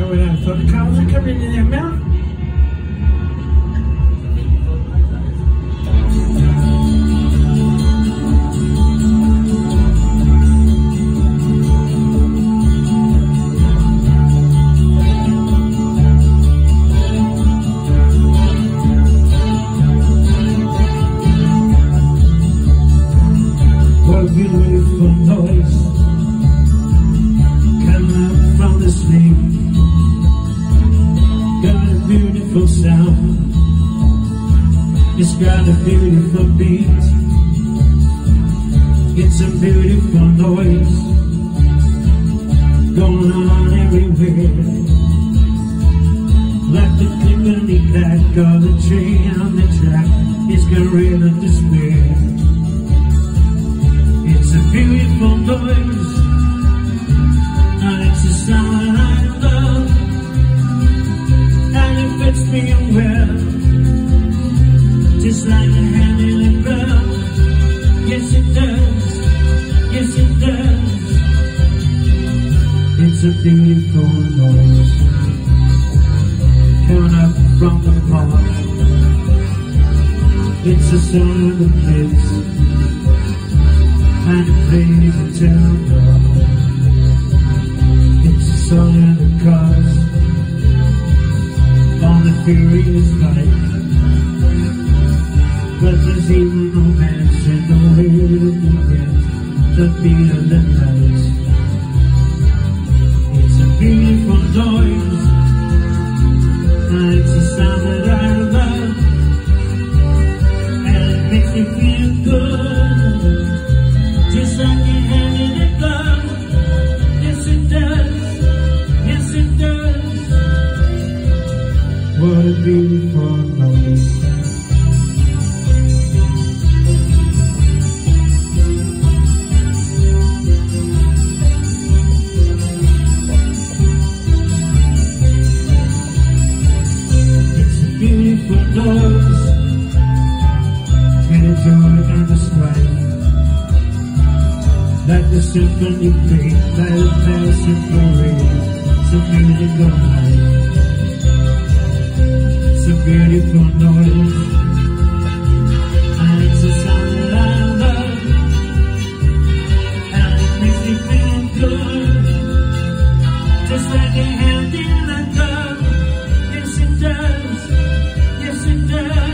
we have for the cows are coming in their mouth. What a beautiful noise coming up from the sleep. Got a beautiful sound, it's got a beautiful beat. It's a beautiful noise going on everywhere, like the clickety-clack of the train on the track. It's got real despair. It's a beautiful noise, and it's a sound I love, and it fits me well, just like a hand in a glove. Yes it does, yes it does. It's a beautiful noise coming up from the park. It's the sound of the kids and it plays until dawn. It's a song of the cars on the furious bike, but there's even romance in the way to forget the beat of the night. It's a beautiful noise, and it's a sound that I love, and it makes me feel good, just like a hand in a glove. Yes it does, yes it does. What a beautiful noise. It's a beautiful noise, and the joy and the strife, like the symphony played by the passing parade. It's a beautiful night, it's a beautiful noise, and it's a sound that I love, and it makes me feel good, just like a hand in a glove. Yes it does, yes it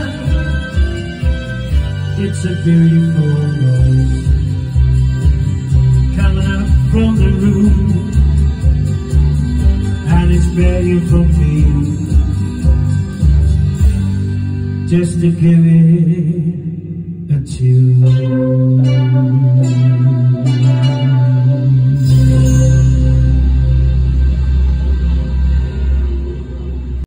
does. It's a beautiful noise coming up from the room, and it's begging for me just to give it